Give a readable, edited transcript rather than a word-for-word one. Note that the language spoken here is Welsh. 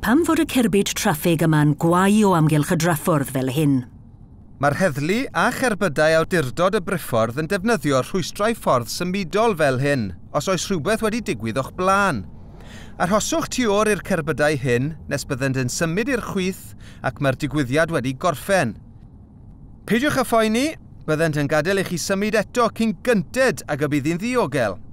pam fod y cerbyd traffig yma'n gwau o amgylch y draffyrdd fel hyn. Mae'r heddlu a cherbydau awdurdod y briffordd yn defnyddio rhwystrau ffordd symudol fel hyn, os oes rhywbeth wedi digwydd o'ch blaen. Arhoswch tu ôl i'r cerbydau hyn nes byddent yn symud i'r chwith ac mae'r digwyddiad wedi gorffen. Peidiwch â phoeni, byddent yn gadael i chi symud eto cyn gynted a gobydd hi'n ddiogel.